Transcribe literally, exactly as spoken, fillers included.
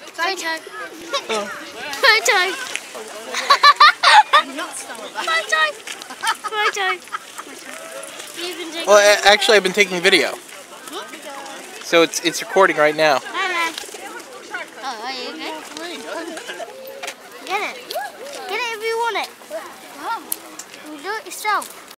Photo. Oh. Photo. Photo. Photo. You can take Well, a- actually, I've been taking video. So it's it's recording right now. Hello. Oh, are you good? Get it. Get it if you want it. Oh. You do it yourself.